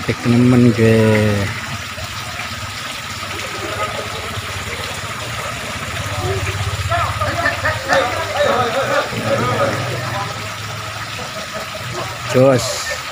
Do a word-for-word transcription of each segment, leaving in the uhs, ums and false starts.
praktik temen gue. Jos.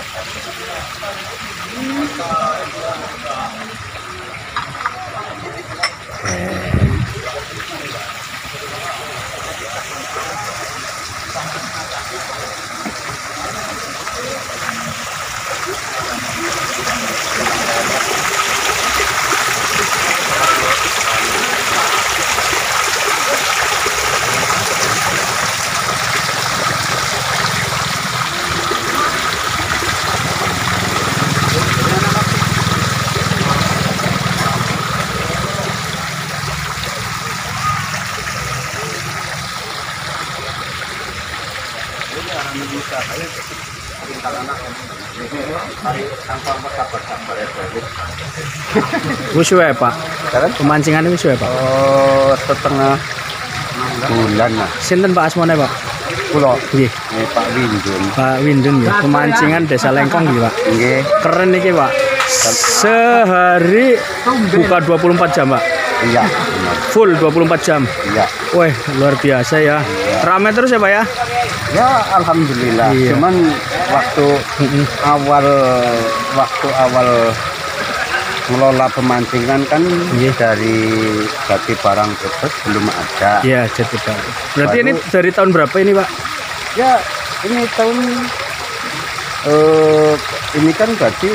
Wis wae, Pak. Pemancingan wis wae, Pak. Oh, setengah bulan lah. Sinten Pak asmane, Pak? Kula Nggih, eh, Pak Windun. Pak Windun ya. Pemancingan Desa Lengkong nggih, Pak. Nggih. Keren iki, Pak. Sehari buka dua puluh empat jam, Pak. Iya, benar. Full dua puluh empat jam. Iya. Wah, luar biasa ya. Ramai terus ya, Pak ya? Ya, alhamdulillah. Iya. Cuman waktu awal waktu awal ngelola pemancingan kan Iya. dari bagi barang bebas belum ada. Iya, jadi Pak. Berarti Baru- ini dari tahun berapa ini, Pak? Ya, ini tahun eh ini kan berarti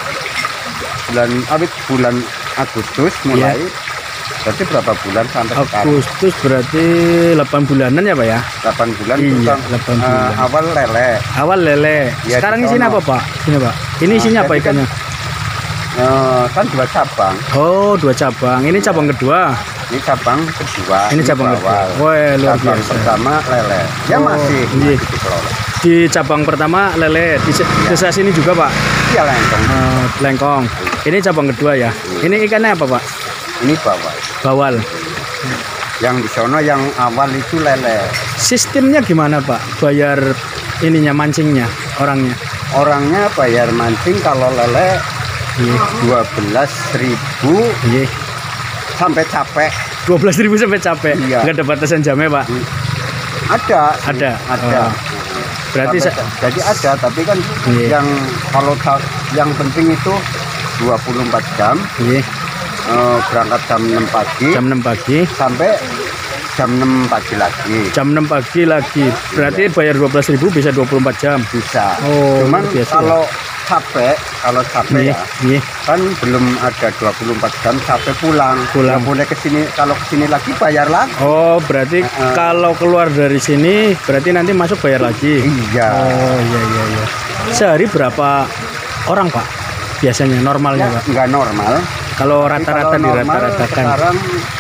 bulan awit bulan Agustus mulai. Berarti berapa bulan sampai sekarang? Agustus berarti delapan bulanan ya, Pak ya? delapan bulan. Iya, Terus, delapan eh, bulan. awal lele. Awal lele. Iya, Sekarang di isinya sono. apa, Pak? Sini, Pak. Ini Nah, isinya apa jadi kan- ikannya? Eh, kan dua cabang. Oh, dua cabang. Ini cabang kedua. Ini cabang kedua. Ini cabang kedua. bawal. Wah, luar Cabang biasa. pertama lele. Ya Oh, masih, iya. masih dikelola. Di cabang pertama lele, di se- desa sini juga, Pak. Iya lengkong. Eh, Lengkong. Ini cabang kedua ya. Ini ikannya apa, Pak? Ini bawal. Bawal. Yang di sono yang awal itu lele. Sistemnya gimana, Pak? Bayar ininya mancingnya orangnya? Orangnya bayar mancing kalau lele Iya. dua belas ribu Iya. sampai capek. dua belas ribu sampai capek. Iya. Nggak ada batasan jamnya, Pak. Ada. sih, Ada. Ada. Oh. Berarti Sampai- sa- jadi ada, tapi kan Iya. yang kalau ta- yang penting itu dua puluh empat jam. Iya. eh, berangkat jam enam pagi Jam enam pagi, sampai jam enam pagi lagi jam enam pagi lagi. Berarti bayar dua belas ribu bisa dua puluh empat jam. bisa. Oh, Cuman biasa kalau capek, kalau capek Iya. ya Iya. kan belum ada dua puluh empat jam sampai pulang. Pulang. Nggak boleh kesini, kalau kesini lagi bayar lagi. Oh, berarti Heeh. kalau keluar dari sini berarti nanti masuk bayar lagi. Iya. Oh, iya iya iya. Sehari berapa orang, Pak? Biasanya normalnya, Ya, Pak. nggak normal. Kalau Tapi rata-rata kalau normal dirata-ratakan. sekarang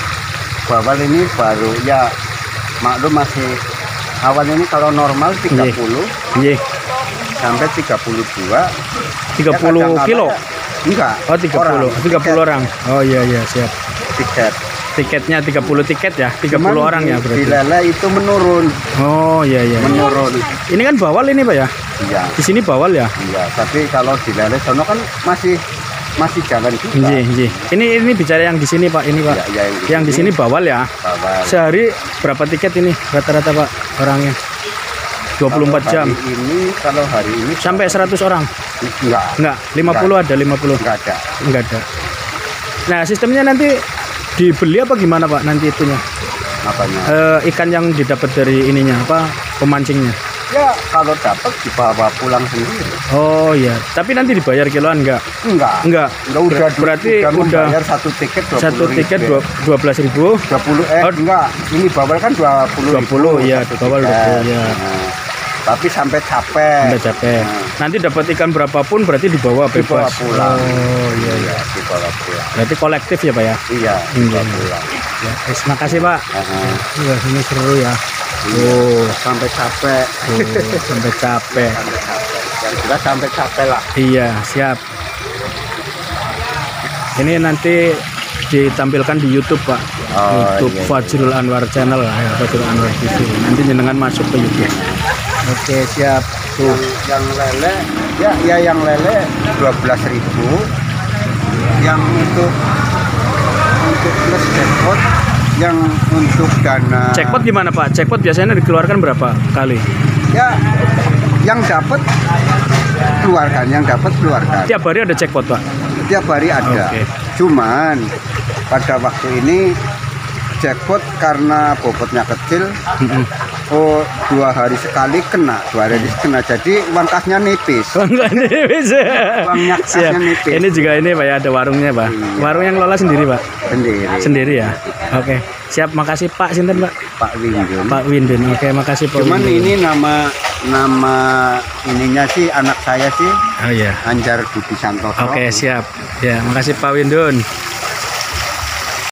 bawal ini baru ya maklum masih awal ini kalau normal tiga puluh Iya. sampai tiga puluh dua. tiga Ya, puluh kadang-kadang kilo. ya, enggak. Oh, tiga puluh. Orang. tiga puluh Tiket. orang. Oh iya iya, siap. Tiket. Tiketnya tiga puluh tiket ya, tiga Cuman puluh orang di- ya Di berarti. lele itu menurun, Oh iya iya. iya. menurun. Ini kan bawal ini, Pak ya? Iya, Di sini bawal ya? iya. Tapi kalau di lele sono kan masih masih jalan juga. Iya, iya. Ini ini bicara yang di sini, Pak. Ini, Pak. Iya, iya, yang di Yang di sini. sini bawal ya. Bawal. Sehari berapa tiket ini rata-rata, Pak, orangnya? dua puluh empat Kalau jam. hari ini kalau hari ini Sampai seratus orang? enggak, Enggak, lima puluh ada, lima puluh. enggak ada. Enggak ada. Nah, sistemnya nanti dibeli apa gimana, Pak? Nanti itunya. Apanya? Eh, ikan yang didapat dari ininya apa? Pemancingnya. Ya kalau dapat dibawa pulang sendiri. Oh iya, tapi nanti dibayar kiloan enggak? Enggak. Enggak. Enggak udah Ber- berarti udah, udah membayar satu tiket dua puluh Satu tiket ribu. dua belas ribu. dua puluh eh Oh. enggak, ini bawal kan dua puluh dua puluh, iya, satu bawal tiket. dua puluh, iya. Nah, tapi sampai capek. Udah capek. Nah. Nanti dapat ikan berapapun berarti dibawa Dibawa bebas. pulang. Oh iya iya. Iya, dibawa pulang. Berarti kolektif ya, Pak ya? Iya, dibawa Iya. pulang. Ya, terima kasih, Pak. Heeh. Wah, ini seru ya. Iya, Oh, sampai capek. oh, sampai capek. Sampai capek. Yang jelas sampai capek lah. Iya, siap. Ini nanti ditampilkan di YouTube, Pak. Oh, YouTube iya, iya. Fajrul Anwar Channel ya, Fajrul Anwar T V. Nanti jenengan masuk ke YouTube. Oke, siap. Tuh. Yang, yang lele ya ya yang lele dua belas ribu. Yang untuk untuk plus jackpot, yang untuk dana Jackpot gimana Pak? Jackpot biasanya dikeluarkan berapa kali? ya yang dapat keluarkan, yang dapat keluarkan. Tiap hari ada jackpot Pak? Tiap hari ada. Oke. Cuman pada waktu ini jackpot karena bobotnya kecil, oh dua hari sekali kena, dua hari kena, jadi uang kasnya nipis. Uangnya nipis. Uangnya Siap. kasnya nipis. Ini juga ini Pak ya, ada warungnya Pak. Iya. Warung yang ngelola sendiri Pak? Sendiri. Sendiri ya. Oke. Siap, makasih Pak. Sinten Pak? Pak Windun. Pak Windun. Oke, makasih Pak Cuman Windun. ini nama nama ininya sih anak saya sih Oh iya. Anjar Budi Santoso. Oke, siap. Ya, makasih Pak Windun.